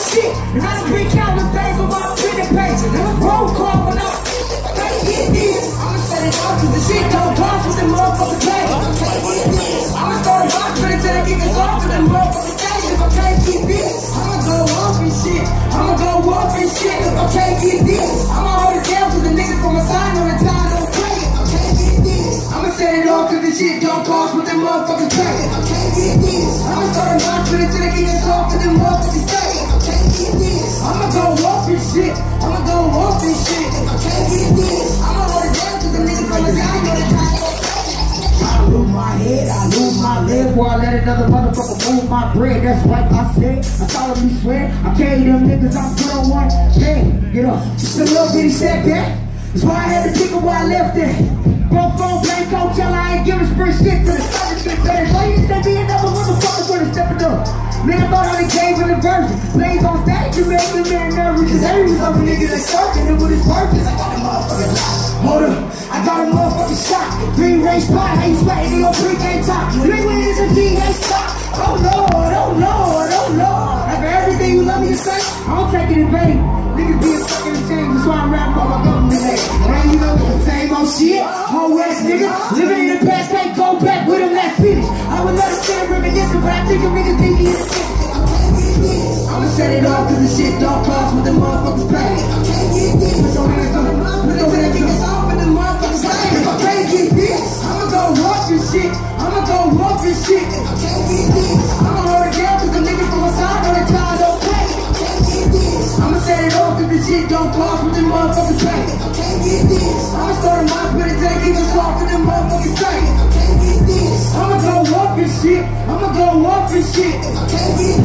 shit. And I done been counting days on my printing page. And it's roll call when I can't get this. I'ma set it off cause the shit don't cost with them motherfuckers pay. I'ma start a box with it till they kick us off with them motherfuckers pay. If I can't get this, I'ma go off and shit. I'ma go off and shit. If I can't get this, I'ma hold it down cause the niggas from my side know the time don't play. If I can't get this, I'ma set it off cause the shit don't cost with them motherfuckers pay. If I can't get this, I'ma start a box with it till they kick us off with them motherfuckers pay. If I can't get this, I'ma go off and shit. I'ma go off and shit. If I can't get this, I'ma hold it down cause the niggas from my side know the time don't play. I lose my head, I lose my leg, before I let another motherfucker move my bread. That's right, I said, I solemnly swear, I carry them niggas, I'm put on one. Hey, get up, just a little bitty setback. That's why I had to think of where I left it. Broke phone, blank coach, tell I ain't giving spring shit to the sucker shit better. Why you gonna be another motherfucker for the stepping up? Man, I thought I gave it a version. Plays on stage, you make me man nervous. Cause every other nigga that's searching it with his purpose. I got a motherfucking lock. Hold up, I got a motherfucking shot. Green race spot, ain't sweating, you gon' pre-game top. You ain't winning this if he ain't stop. Oh Lord, oh Lord, oh Lord. After everything you love me to say, I don't take it in vain. Niggas being fucking ashamed, that's why I'm rapping about my government name. And you know the same old shit, whole ass nigga. Living in the past, can't go back with them last finish. I would love to sit and reminiscing, but I think them niggas think he is. I'ma set it off cause the shit don't cost what the motherfuckers pay. I can't get this. Put your hands on the mouth, put it till they kick us off and the motherfuckers pay. If I can't get this, I'ma go walk this shit. I'ma go walk this shit. If I can't get this, I'ma hold it down cause the niggas from my side know the time don't play. If I can't get this, I'ma set it off cause the shit don't cost what the motherfuckers pay. If I can't get this, I'ma start a mouse with it till they kick us off and the motherfuckers pay. If I can't get this, I'ma go walk this shit. I'ma go walk this shit. If I can't get